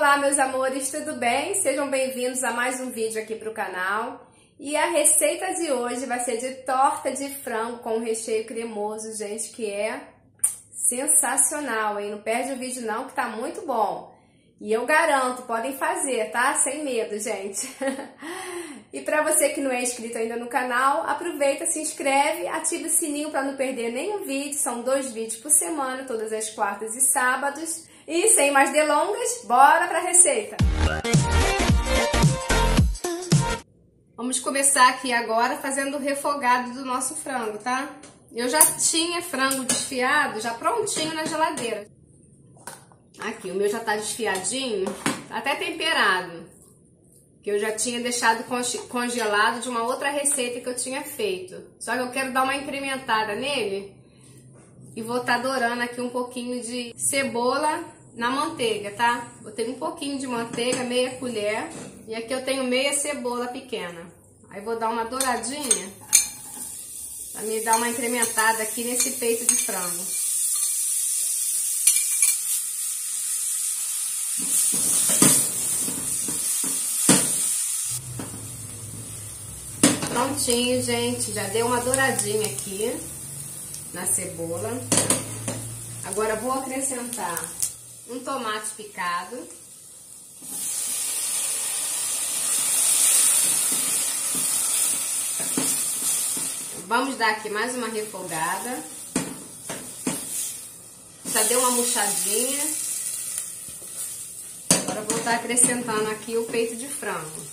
Olá, meus amores, tudo bem? Sejam bem-vindos a mais um vídeo aqui para o canal. E a receita de hoje vai ser de torta de frango com recheio cremoso, gente, que é sensacional, hein? Não perde o vídeo não, que tá muito bom. E eu garanto, podem fazer, tá? Sem medo, gente. E para você que não é inscrito ainda no canal, aproveita, se inscreve, ativa o sininho para não perder nenhum vídeo. São 2 vídeos por semana, todas as quartas e sábados. E sem mais delongas, bora para a receita! Vamos começar aqui agora fazendo o refogado do nosso frango, tá? Eu já tinha frango desfiado, já prontinho na geladeira. Aqui, o meu já tá desfiadinho, tá até temperado. Que eu já tinha deixado congelado de uma outra receita que eu tinha feito. Só que eu quero dar uma incrementada nele. E vou estar dourando aqui um pouquinho de cebola na manteiga, tá? Botei um pouquinho de manteiga, meia colher. E aqui eu tenho meia cebola pequena. Aí vou dar uma douradinha pra me dar uma incrementada aqui nesse peito de frango. Prontinho, gente. Já deu uma douradinha aqui na cebola. Agora vou acrescentar um tomate picado. Vamos dar aqui mais uma refogada. Já deu uma murchadinha. Agora vou estar acrescentando aqui o peito de frango.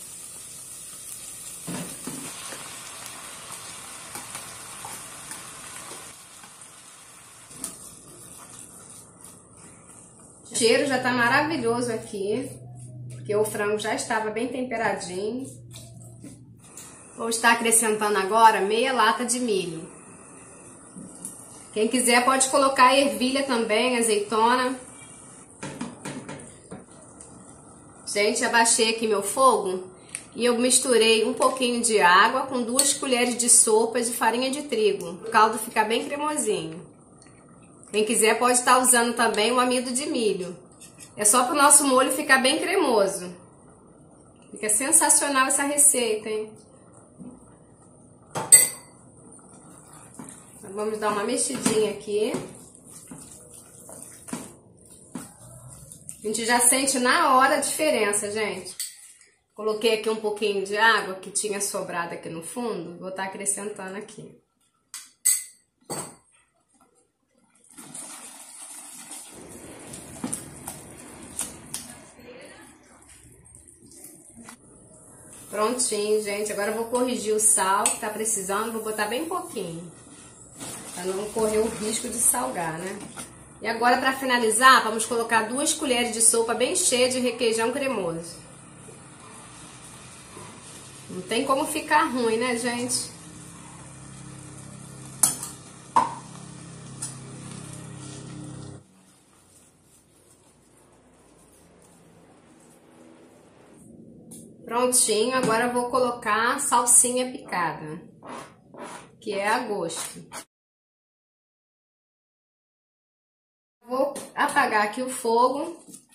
O cheiro já tá maravilhoso aqui, porque o frango já estava bem temperadinho. Vou estar acrescentando agora meia lata de milho. Quem quiser pode colocar ervilha também, azeitona. Gente, abaixei aqui meu fogo e eu misturei um pouquinho de água com 2 colheres de sopa de farinha de trigo. O caldo fica bem cremosinho. Quem quiser pode estar usando também o amido de milho. É só para o nosso molho ficar bem cremoso. Fica sensacional essa receita, hein? Então, vamos dar uma mexidinha aqui. A gente já sente na hora a diferença, gente. Coloquei aqui um pouquinho de água que tinha sobrado aqui no fundo. Vou estar acrescentando aqui. Prontinho, gente. Agora eu vou corrigir o sal que tá precisando. Vou botar bem pouquinho, para não correr o risco de salgar, né? E agora, para finalizar, vamos colocar 2 colheres de sopa bem cheias de requeijão cremoso. Não tem como ficar ruim, né, gente? Prontinho, agora eu vou colocar salsinha picada, que é a gosto. Vou apagar aqui o fogo.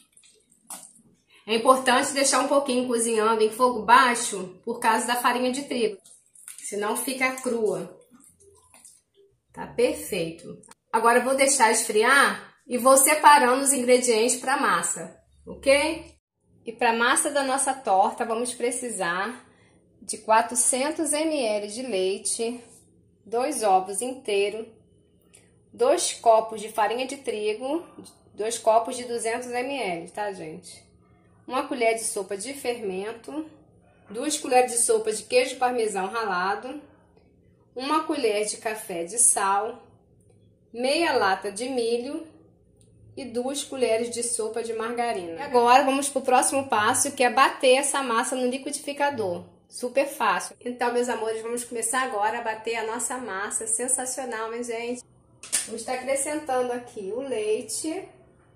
É importante deixar um pouquinho cozinhando em fogo baixo por causa da farinha de trigo, senão fica crua. Tá perfeito. Agora eu vou deixar esfriar e vou separando os ingredientes para a massa, ok? E para a massa da nossa torta, vamos precisar de 400 ml de leite, 2 ovos inteiros, 2 copos de farinha de trigo, 2 copos de 200 ml, tá, gente? 1 colher de sopa de fermento, 2 colheres de sopa de queijo parmesão ralado, 1 colher de café de sal, meia lata de milho, e 2 colheres de sopa de margarina. E agora vamos para o próximo passo, que é bater essa massa no liquidificador. Super fácil. Então, meus amores, vamos começar agora a bater a nossa massa. Sensacional, hein, gente? Vamos estar acrescentando aqui o leite.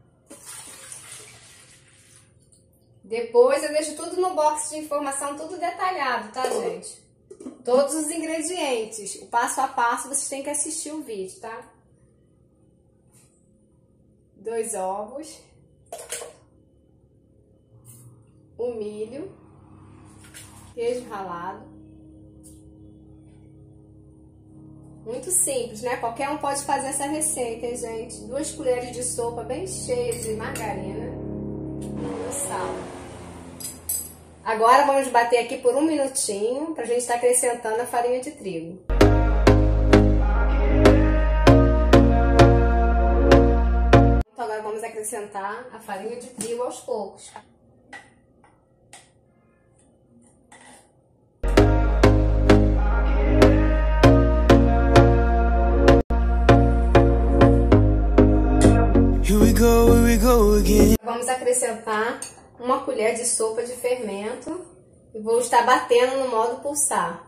Depois eu deixo tudo no box de informação, tudo detalhado, tá, gente? Todos os ingredientes, o passo a passo, vocês têm que assistir o vídeo, tá? 2 ovos, milho, queijo ralado. Muito simples, né? Qualquer um pode fazer essa receita, hein, gente? 2 colheres de sopa bem cheias de margarina e sal. Agora vamos bater aqui por 1 minutinho pra gente estar acrescentando a farinha de trigo. Então agora vamos acrescentar a farinha de trigo aos poucos. Vamos acrescentar 1 colher de sopa de fermento e vou estar batendo no modo pulsar.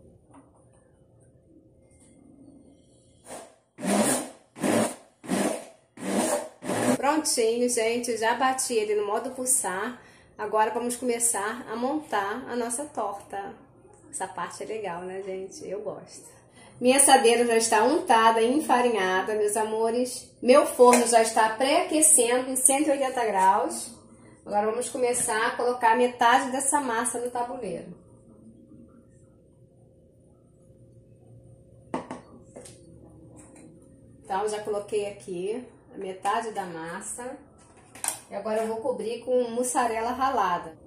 Prontinho, gente, já bati ele no modo pulsar. Agora vamos começar a montar a nossa torta. Essa parte é legal, né, gente? Eu gosto. Minha assadeira já está untada e enfarinhada, meus amores. Meu forno já está pré-aquecendo em 180 graus. Agora vamos começar a colocar metade dessa massa no tabuleiro. Então, já coloquei aqui a metade da massa. E agora eu vou cobrir com mussarela ralada.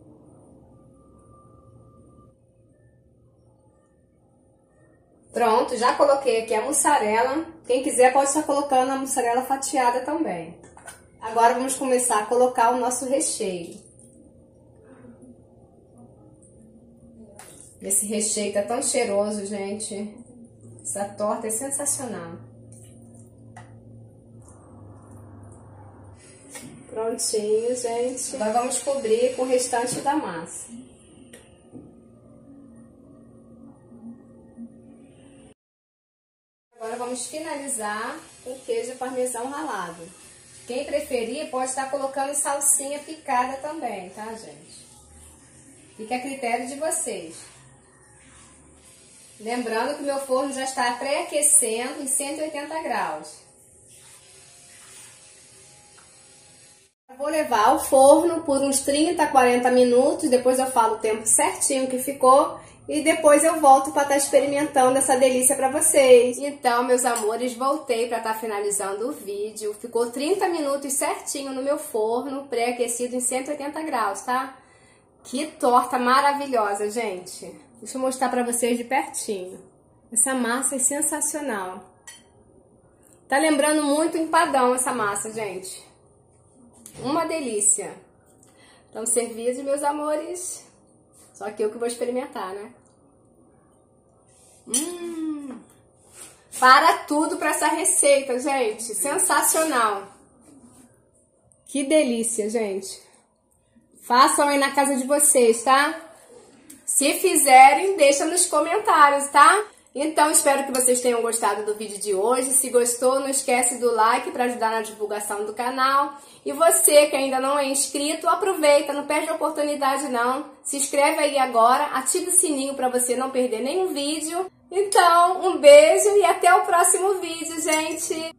Pronto, já coloquei aqui a mussarela. Quem quiser pode estar colocando a mussarela fatiada também. Agora vamos começar a colocar o nosso recheio. Esse recheio tá tão cheiroso, gente. Essa torta é sensacional. Prontinho, gente. Agora vamos cobrir com o restante da massa. Agora vamos finalizar com queijo parmesão ralado. Quem preferir pode estar colocando salsinha picada também, tá, gente? Fica a critério de vocês. Lembrando que o meu forno já está pré-aquecendo em 180 graus. Vou levar ao forno por uns 30 a 40 minutos, depois eu falo o tempo certinho que ficou e depois eu volto para estar experimentando essa delícia para vocês. Então, meus amores, voltei para estar finalizando o vídeo. Ficou 30 minutos certinho no meu forno, pré-aquecido em 180 graus, tá? Que torta maravilhosa, gente! Deixa eu mostrar para vocês de pertinho. Essa massa é sensacional. Tá lembrando muito empadão essa massa, gente. Uma delícia. Estão servidos, meus amores. Só que eu que vou experimentar, né? Para tudo para essa receita, gente. Sensacional. Que delícia, gente. Façam aí na casa de vocês, tá? Se fizerem, deixa nos comentários, tá? Então, espero que vocês tenham gostado do vídeo de hoje. Se gostou, não esquece do like para ajudar na divulgação do canal. E você que ainda não é inscrito, aproveita, não perde a oportunidade não. Se inscreve aí agora, ativa o sininho para você não perder nenhum vídeo. Então, um beijo e até o próximo vídeo, gente!